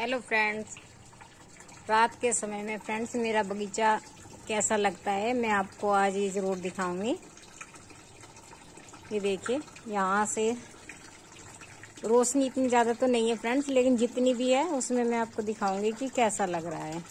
Hello friends, रात के समय में फ्रेंड्स मेरा बगीचा कैसा लगता है मैं आपको आज ये ज़रूर दिखाऊंगी। ये देखिए, यहाँ से रोशनी इतनी ज़्यादा तो नहीं है फ्रेंड्स, लेकिन जितनी भी है उसमें मैं आपको दिखाऊंगी कि कैसा लग रहा है।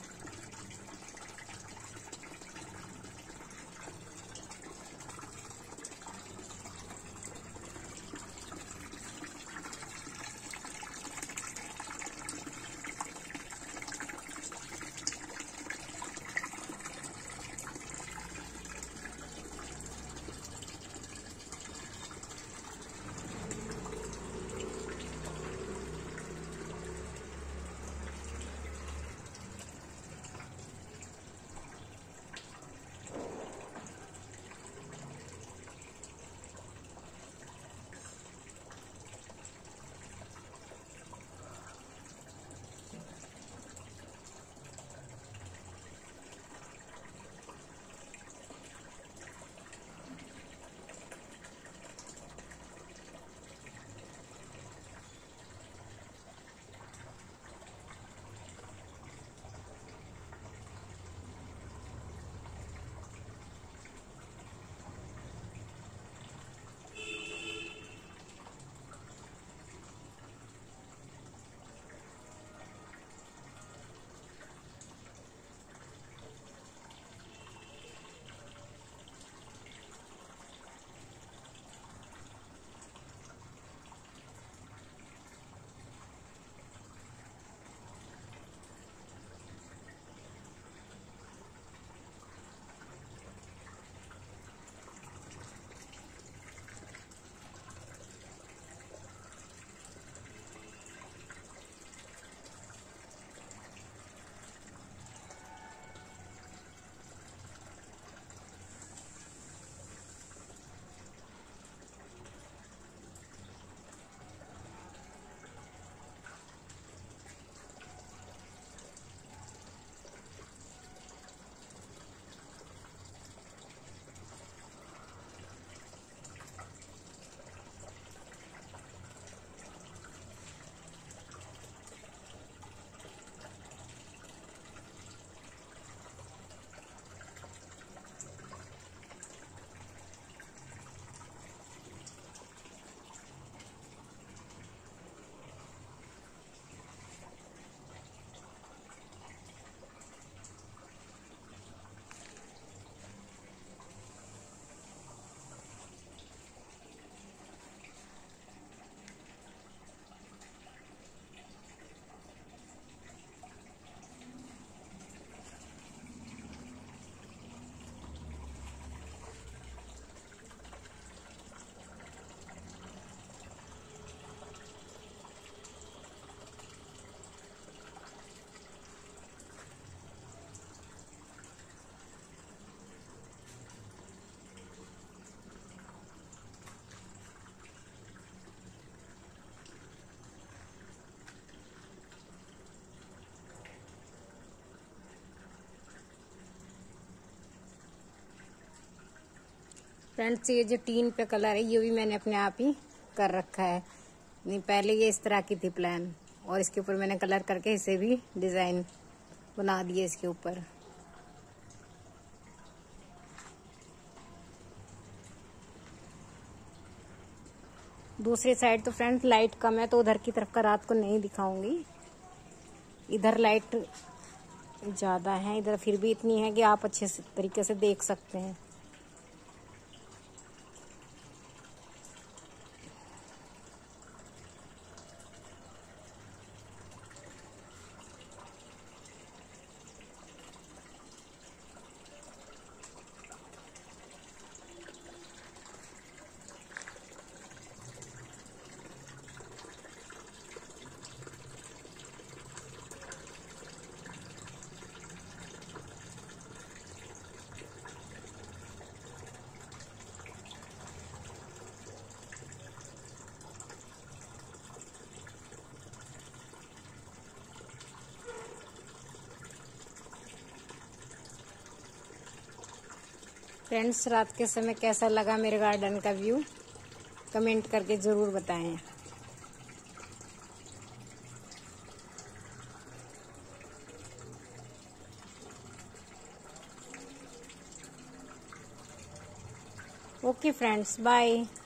फ्रेंड्स, ये जो टीन पे कलर है ये भी मैंने अपने आप ही कर रखा है। नहीं, पहले ये इस तरह की थी प्लान, और इसके ऊपर मैंने कलर करके इसे भी डिजाइन बना दिए इसके ऊपर। दूसरी साइड तो फ्रेंड्स लाइट कम है तो उधर की तरफ का रात को नहीं दिखाऊंगी। इधर लाइट ज्यादा है, इधर फिर भी इतनी है कि आप अच्छे तरीके से देख सकते हैं। फ्रेंड्स, रात के समय कैसा लगा मेरे गार्डन का व्यू कमेंट करके ज़रूर बताएं। Okay friends, bye.